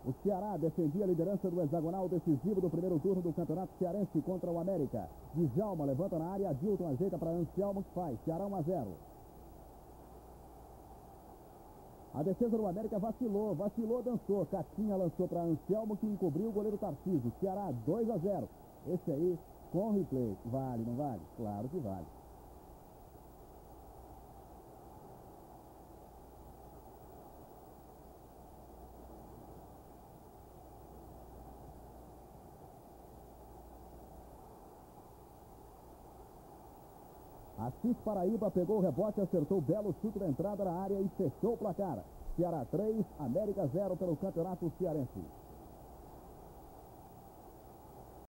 O Ceará defendia a liderança do hexagonal decisivo do primeiro turno do Campeonato Cearense contra o América. Djalma levanta na área, Adilton ajeita para Anselmo, que faz. Ceará 1-0. A defesa do América vacilou, dançou. Catinha lançou para Anselmo, que encobriu o goleiro Tarcísio. Ceará 2-0. Esse aí com replay. Vale, não vale? Claro que vale. Assis Paraíba pegou o rebote, acertou o belo chute na entrada da área e fechou o placar. Ceará 3, América 0 pelo Campeonato Cearense.